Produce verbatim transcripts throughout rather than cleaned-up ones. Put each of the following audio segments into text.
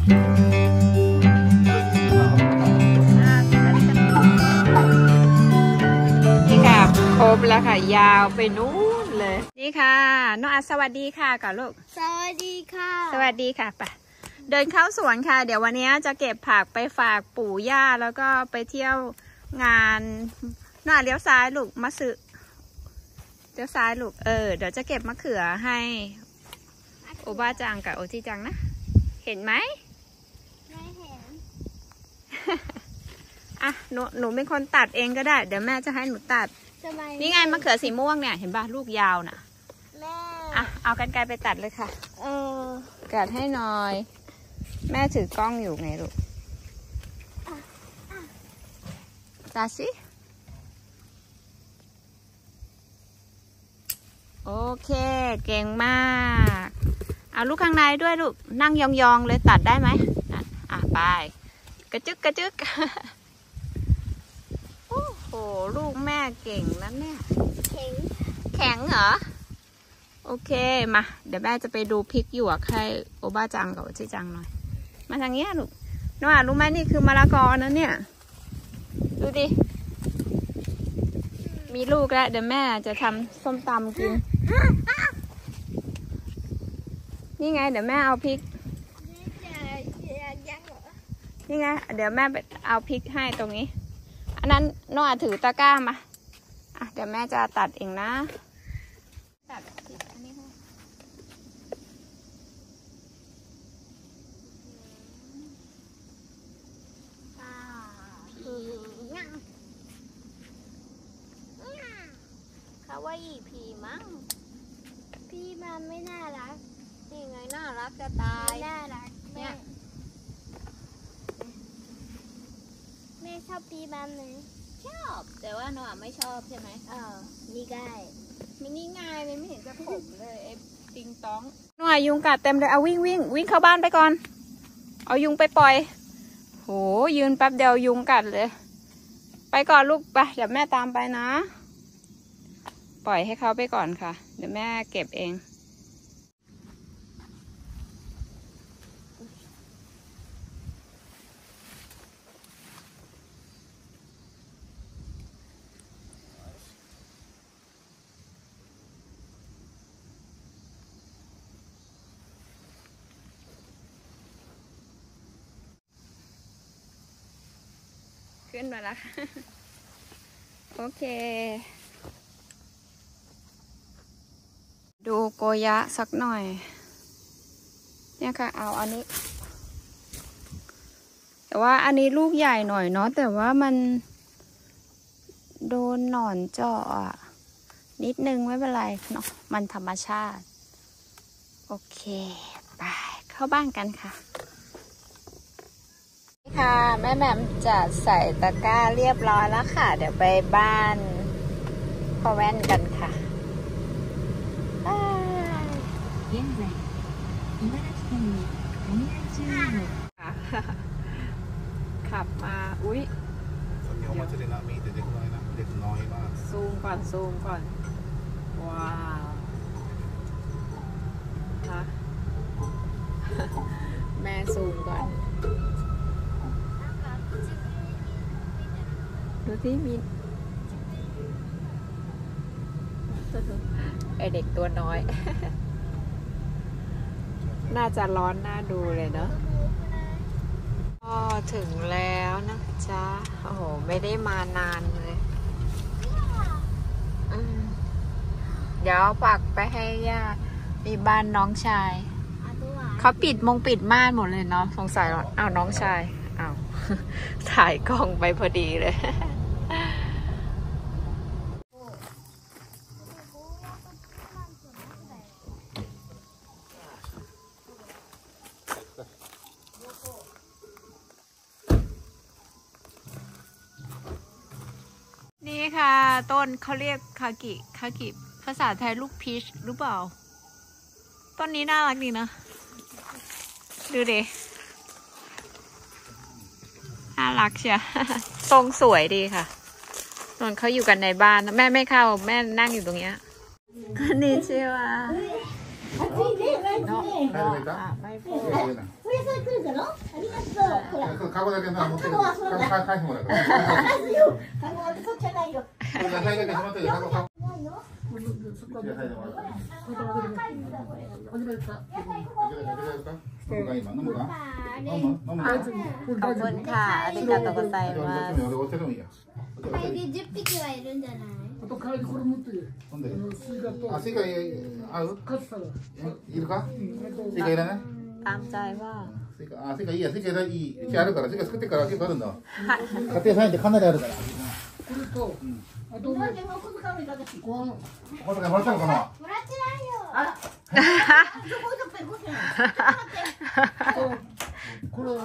นี่ค่ะครบแล้วค่ะยาวไปนู้นเลยนี่ค่ะน้องอาสวัสดีค่ะก่อนลูกสวัสดีค่ะสวัสดีค่ะไปเดินเข้าสวนค่ะเดี๋ยววันนี้จะเก็บผักไปฝากปู่ย่าแล้วก็ไปเที่ยวงานหน้าเลี้ยวซ้ายลูกมะสึเลี้ยวซ้ายลูกเออเดี๋ยวจะเก็บมะเขือให้โอบ้าจังกับโอจิจังนะเห็นไหมไม่เห็นอ่ะหนูหนูเป็นคนตัดเองก็ได้เดี๋ยวแม่จะให้หนูตัดนี่ไงมะเขือสีม่วงเนี่ยเห็นป่ะลูกยาวน่ะแม่อ่ะเอากรรไกรไปตัดเลยค่ะเออกัดให้หน่อยแม่ถือกล้องอยู่ไงลูกตัดสิโอเคเก่งมากเอาลูกข้างในด้วยลูกนั่งยองๆเลยตัดได้ไหมอ่ะไปกระจึกกระจึกโอ้โหลูกแม่เก่งนะเนี่ยแข็งแข็งเหรอโอเคมาเดี๋ยวแม่จะไปดูพริกหยวกให้โอบ้าจังกับโอจิจังหน่อยมาทางนี้ลูกน้องอ่ะรู้ไหมนี่คือมะละกอนะเนี่ยดูดิมีลูกแล้วเดี๋ยวแม่จะทำส้มตำกินนี่ไงเดี๋ยวแม่เอาพริกนี่ไงเดี๋ยวแม่ไปเอาพริกให้ตรงนี้อันนั้นน้องอ่ะถือตะกร้ามาอ่ะเดี๋ยวแม่จะตัดเองนะตัดอันนี้เขาว่าอีพีมั้งพี่มันไม่น่ารักนี่ไงน่ารักจะตายน่ารักเนี่ยแม่ชอบพี่มันไหมชอบแต่ว่าน้องไม่ชอบใช่ไหมเออนี่ง่ายมันนี่ง่ายเลยไม่เห็นจะขมเลยไอ้ติงต้องน้องยุงกัดเต็มเลยเอาวิ่งวิ่งวิ่งเข้าบ้านไปก่อนเอายุงไปปล่อยโหยืนแป๊บเดียวยุงกัดเลยไปก่อนลูกไปเดี๋ยวแม่ตามไปนะปล่อยให้เขาไปก่อนค่ะเดี๋ยวแม่เก็บเองขึ้นมาแล้วค่ะโอเคดูโกยะสักหน่อยเนี่ยค่ะเอาอันนี้แต่ว่าอันนี้ลูกใหญ่หน่อยเนาะแต่ว่ามันโดนหนอนเจาะอ่ะนิดนึงไม่เป็นไรเนาะมันธรรมชาติโอเคไปเข้าบ้านกันค่ะค่ะแม่แหม่มจะใส่ตะกร้าเรียบร้อยแล้วค่ะเดี๋ยวไปบ้านพ่อแว่นกันค่ะขับมาอุ้ยส่วนใหญ่มันจะเด็กมีแต่เด็กน้อยนะเด็กน้อยมากซูมก่อนซูมก่อนว้าวฮะแม่ซูมก่อนดูที่มีไอเด็กตัวน้อย น่าจะร้อนน่าดูเลยเนาะก็ถึงแล้วนะจ๊ะโอ้โหไม่ได้มานานเลยเดี๋ยวปักไปให้ย่ามีบ้านน้องชายเขาปิดมงปิดม่านหมดเลยเนาะสงสัยหรออ้าวน้องชายอ้าวถ่ายกล้องไปพอดีเลยนี่ค่ะต้นเขาเรียกคากิคากิภาษาไทยลูกพีชหรือเปล่าต้นนี้น่ารักดีนะดูดิน่ารักเชียวทรงสวยดีค่ะตอนเขาอยู่กันในบ้านแม่ไม่เข้าแม่นั่งอยู่ตรงเนี้ยนี่เชื่อว่าเนาะเนาะไม่พูดカゴだけな持ってる。カゴ返してもらうから。 カゴで取っちゃないよ。 野菜だけしまってる。カゴカゴ。 ないよ。 野菜でもらう。 始めた。 飲むか今飲むか。飲む飲む。 ขอบคุณค่ะอาริกาโตโกไซมัส俺お茶でもいいや。 これでじゅっぴきはいるんじゃない？ あと帰りこれ持ってる。 ほんで。 スイカと。 あ、スイカ合う？ カツサラ。 いるか？スイカいらない？ ตามใจว่าスイカ、あ、スイカいいや、スイカいい。うちあるから、スイカ作ってから結構あるんだ。家庭菜園ってかなりあるから。 これと、あとね、ご飯。 まさかもらったのかな？ もらってないよ。 あら。これは。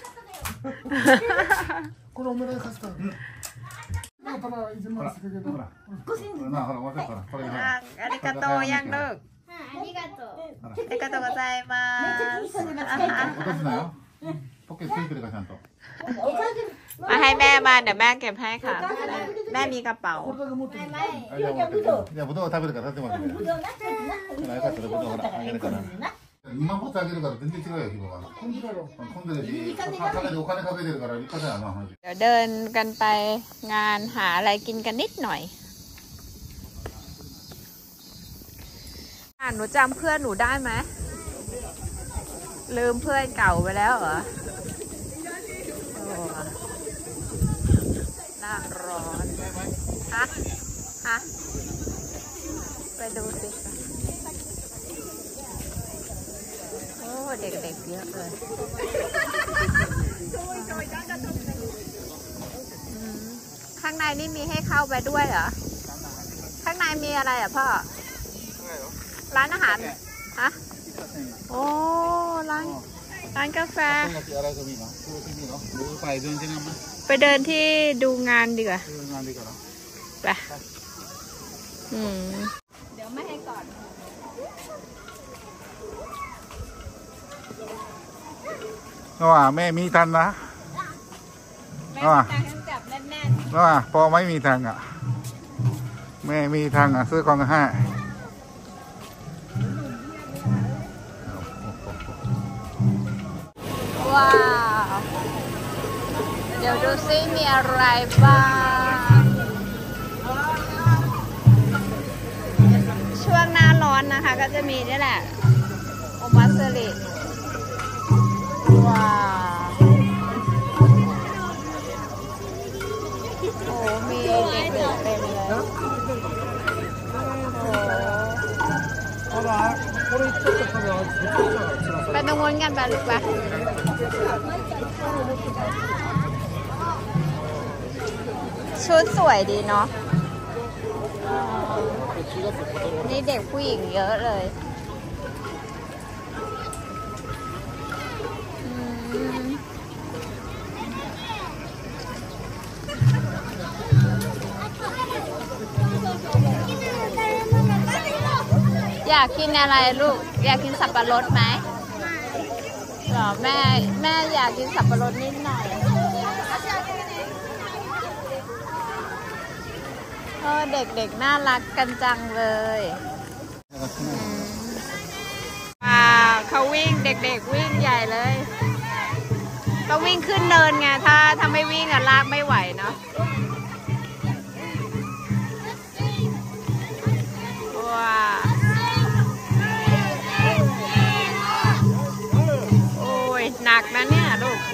これおめでとうカスタード。だからいつもするけど。 ほら、ほら、もらったから。これอ่ะอาริกาโตยังลูกうん、ありがとう。 ありがとうございます落とすなよ。ポッケついてるかちゃんと。 มาให้แม่มาเดี๋ยวแม่เก็บให้ค่ะ แม่มีกระเป๋าこれだけ持ってる。 じゃあ、じゃあ、ぶどう食べるから食べてもらって。ほら、よかったらぶどうほら、あげるから。今こそあげるから全然違うよ、紐が。 こんだろ。 混んでるし、かけてお金かけてるから立派だよな。 เดี๋ยวเดินกันไปงานหาอะไรกินกันนิดหน่อยอ่ะหนูจำเพื่อนหนูได้ไหมลืมเพื่อนเก่าไปแล้วเหรอโอ้หน้าร้อนฮะฮะไปดูสิโอ้เด็กๆเยอะเลยอืมข้างในนี่มีให้เข้าไปด้วยเหรอข้างในมีอะไรอ่ะพ่อร้านอาหารฮะโอ้ร้านร้านกาแฟไปเดินที่ดูงานดีกว่าไปอืมเดี๋ยวไม่ให้ก่อนว่าแม่มีทันนะแม่ตังจับแน่นว่าพอไม่มีทางอ่ะแม่มีทางอ่ะซื้อของให้ๆว้าวเดี๋ยวดูซิมีอะไรบ้างช่วงหน้าร้อนนะคะก็จะมีนี่แหละโอมาเซริว้าวโอ้มีเด็กๆเต็มเลยโอ้ไปตรงนู้นกันไปลูกไปชุดสวยดีเนาะนี่เด็กผู้หญิงเยอะเลยอยากกินอะไรลูกอยากกินสับปะรดไหมหรอแม่แม่อยากกินสับปะรดนิดหน่อยเออเด็กๆน่ารักกันจังเลยว้าวเขาวิ่งเด็กๆวิ่งใหญ่เลยต้องวิ่งขึ้นเนินไงถ้าถ้าไม่วิ่งอะลากไม่ไหวเนาะว้าโอ้ยหนักนะเนี่ยลูก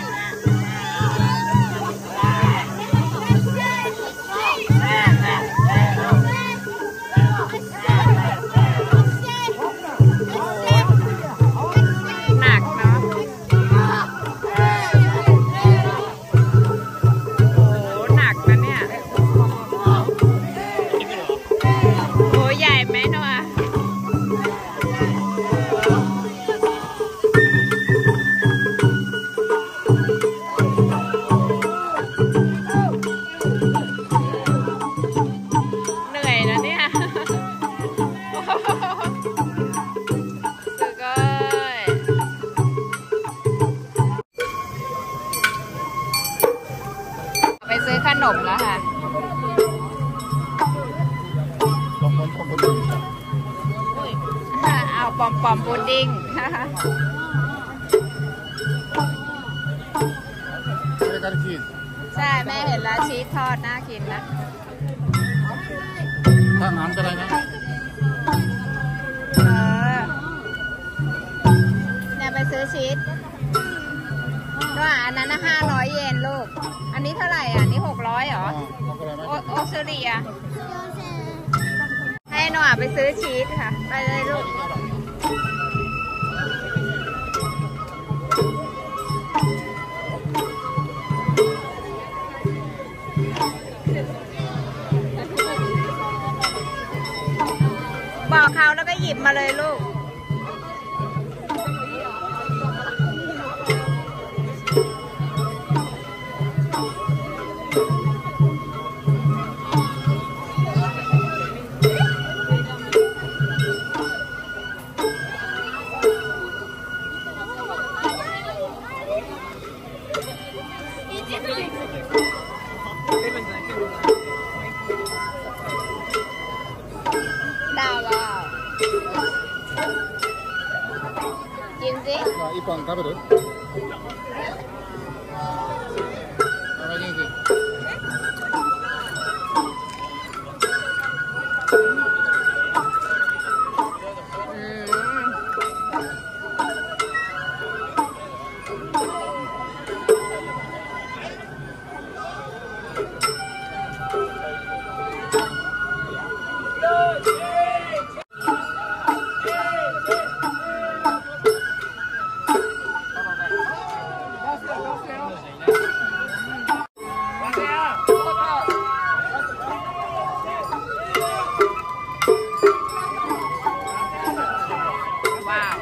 หนักเนาะโอ้หนักนะเนี่ยโอ้ใหญ่ไหมเนาะเหนื่อยนะเนี่ยสุดยอดไปซื้อขนมแล้วค่ะเอาปอมปอมพุดดิ้ง 까리 치즈. ใช่แม่เห็นแล้วชีสทอดน่ากินนะ 다 남자라냐? เออเนี่ยไปซื้อชีสก็อันนั้นนะห้าร้อยเยนลูก อันนี้เท่าไหร่อ่ะ นี่หกร้อยเหรอ 어, 먹으라면. โอออสเตรเลีย ให้หน่อยไปซื้อชีสค่ะ ไปเลยลูก บอกเขาแล้วก็หยิบมาเลยลูก ดาวว้าวกินสิ 자, 이빵 가베르. 아마진지. อืม ว้าว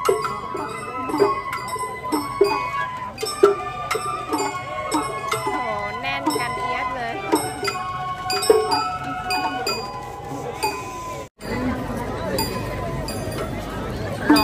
โห แน่นกันเอียดเลย ร้อน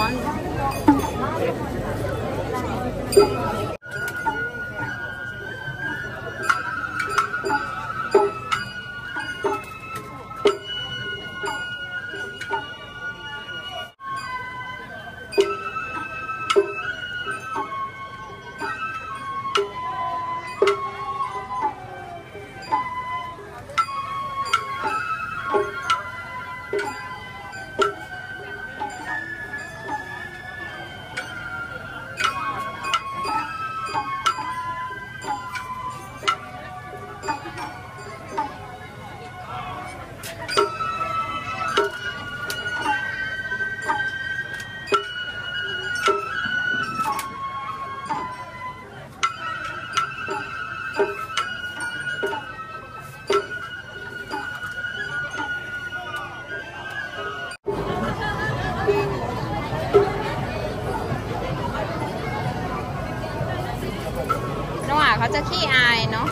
น้องหวาเขาจะขี้อายเนาะ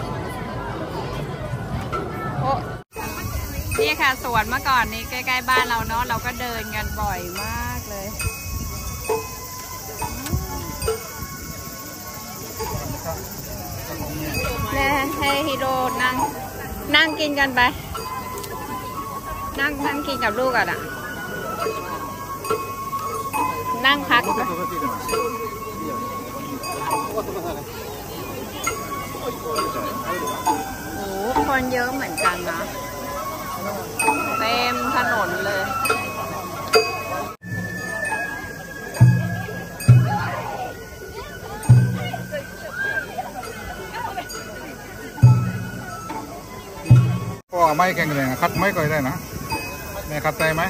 โอ้นี่ค่ะสวนเมื่อก่อนนี้ใกล้ๆบ้านเราเนาะเราก็เดินกันบ่อยมากเลยแม่ให้ฮิโร่นั่งนั่งกินกันไป นั่งนั่งกินกับลูกอ่ะนะนั่งพักไป โอ้คนเยอะเหมือนกันนะ เต็มถนนเลยก็ไม่แข็งแรงคัดไม่ก็ได้นะแม่คัดใจไหม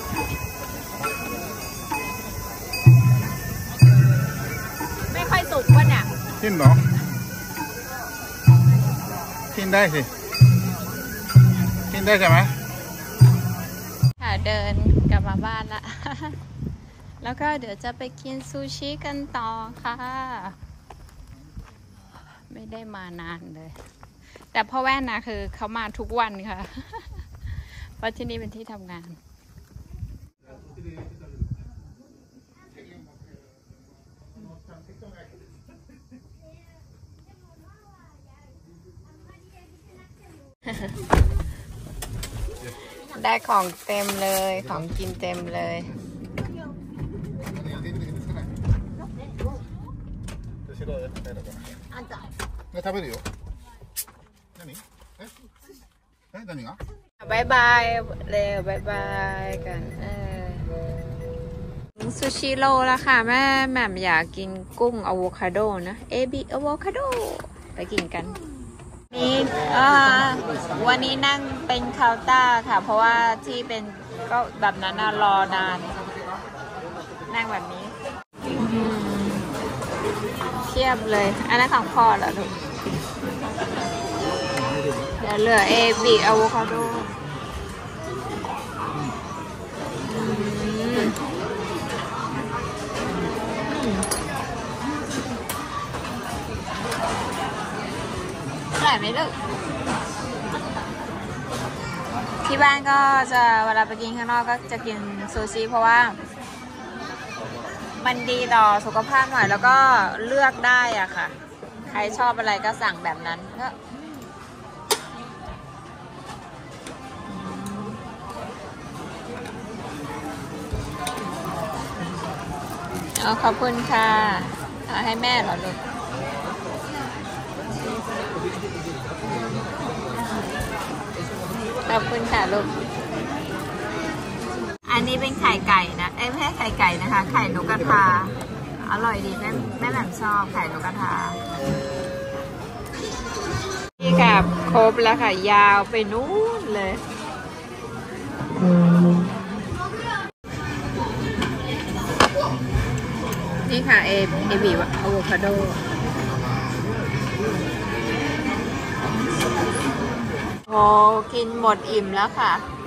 ไม่ค่อยสุกวะเนี่ยกินเหรอกินได้สิกินได้ใช่ไหมค่ะเดินกลับมาบ้านละ แล้วก็เดี๋ยวจะไปกินซูชิกันต่อค่ะ ไม่ได้มานานเลย แต่พ่อแว่นนะคือเขามาทุกวันค่ะ เพราะที่นี่เป็นที่ทำงาน ได้ของเต็มเลยของกินเต็มเลย 싫어요. ね、食べるよ。何？え？え、何が？ บายบายเร็วบายบายกันเออซูชิโร่แล้วค่ะแม่แหม่มอยากกินกุ้งอะโวคาโดนะเอบิอะโวคาโดไปกินกันนี่อ่าวันนี้นั่งเป็นเคาน์เตอร์ค่ะเพราะว่าที่เป็นก็แบบนั้นนะรอนานนั่งแบบนี้เทียบเลยอันนั้นของพ่อเหรอลูกเดี๋ยวเหลือเอบิอะโวคาโดอร่อยไหมลูกที่บ้านก็จะเวลาไปกินข้างนอกก็จะกินซูชิเพราะว่ามันดีต่อสุขภาพหน่อยแล้วก็เลือกได้อะค่ะใครชอบอะไรก็สั่งแบบนั้นก็เอาขอบคุณค่ะเอาให้แม่เหรอลูกขอบคุณค่ะลูกอันนี้เป็นไข่ไก่นะเอ้ยไม่ใช่ไข่ไก่นะคะไข่นกกระทาอร่อยดีแม่แม่แบบชอบไข่นกกระทานี่ค่ะครบแล้วค่ะยาวไปนู้นเลยนี่ค่ะเอเอบีอะโวคาโดโอ้กินหมดอิ่มแล้วค่ะ